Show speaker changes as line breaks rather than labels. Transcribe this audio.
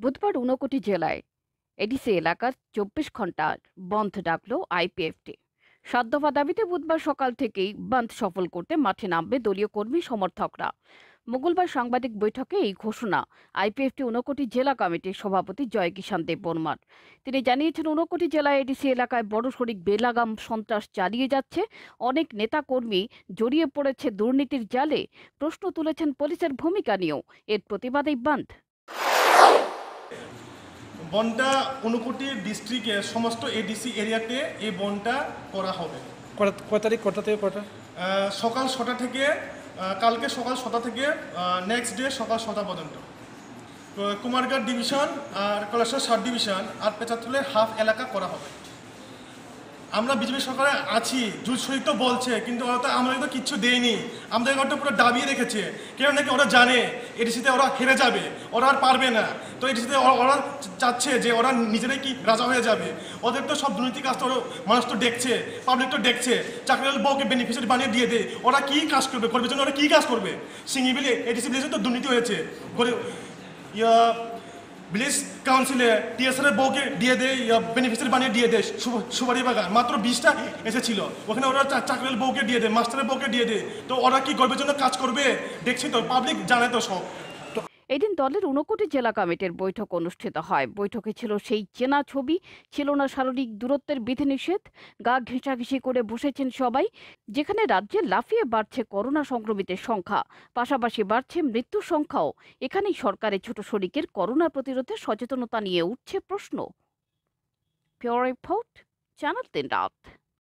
বুধবার ঊনকোটি জেলায় এডিসি এলাকার ২৪ ঘন্টা বন্ধ ডাকল আইপিএফটি। ৭ দফা দাবিতে বুধবার সকাল থেকেই বন্ধ সফল করতে মাঠে নামবে দলীয় কর্মী সমর্থকরা। মঙ্গলবার সাংবাদিক বৈঠকে এই ঘোষণা আইপিএফটি ঊনকোটি জেলা কমিটির সভাপতি জয় কিষাণ দেববর্মার। তিনি জানিয়েছেন, ঊনকোটি জেলায় এডিসি এলাকায় বড়সড় বেলাগাম সন্ত্রাস চালিয়ে যাচ্ছে, অনেক নেতা কর্মী জড়িয়ে পড়েছে দুর্নীতির জালে। প্রশ্ন তুলেছেন পুলিশের ভূমিকা নিয়েও। এর প্রতিবাদেই বন্ধ।
বনটা ঊনকোটি ডিস্ট্রিক্টের সমস্ত এডিসি এরিয়াতে এই বনটা করা হবে।
কয় তারিখ, কটা থেকে কটা?
সকাল ৬টা থেকে কালকে সকাল ৬টা থেকে নেক্সট ডে সকাল ৬টা পর্যন্ত। কুমারঘাট ডিভিশন আর কৈলাসহর সাব ডিভিশন আর পেঁচাতলের হাফ এলাকা করা হবে। আমরা বিজেপি সরকারে আছি, জুট শহীদ তো বলছে, কিন্তু ওরা তো আমাদের তো কিচ্ছু দেয়নি। আমাদের ঘরটা পুরো দাবিয়ে রেখেছে। কেন নাকি ওরা জানে এডিসিতে ওরা হেরে যাবে, ওরা আর পারবে না। তো এডিসিতে ওরা চাচ্ছে যে ওরা নিজেরাই কি রাজা হয়ে যাবে। ওদের তো সব দুর্নীতি কাজ তো মানুষ তো দেখছে, পাবলিক তো দেখছে। চাকরির বউকে বেনিফিশিয়ারি বানিয়ে দিয়ে দেয়। ওরা কী কাজ করবে, করবে জন্য ওরা কী কাজ করবে? সিঙ্গি বিলে এডিসি বিলেজে তো দুর্নীতি হয়েছে। ভিলেজ কাউন্সিলে টিএসআরের বউকে দিয়ে দেয়, বেনিফিশিয়ারি বানিয়ে দিয়ে দেয়। সুপারি বাগান মাত্র 20টা এসেছিল, ওখানে ওরা চাকরির বউকে দিয়ে দেয়, মাস্টারের বউকে দিয়ে দেয়। তো ওরা কি গর্বের জন্য কাজ করবে? দেখছি তো, পাবলিক জানে তো সব।
এদিন দলের ঊনকোটি জেলা কমিটির বৈঠক অনুষ্ঠিত হয়। বৈঠকে ছিল সেই চেনা ছবি, ছিল না শারীরিক দূরত্বের বিধিনিষেধ। গা ঘেঁষাঘেঁষি করে বসেছেন সবাই। যেখানে রাজ্যে লাফিয়ে বাড়ছে করোনা সংক্রমিতের সংখ্যা, পাশাপাশি বাড়ছে মৃত্যুর সংখ্যাও, এখানেই সরকারের ছোট শরিকের করোনা প্রতিরোধে সচেতনতা নিয়ে উঠছে প্রশ্ন। পিওর রিপোর্ট, চ্যানেল ৩ রাত।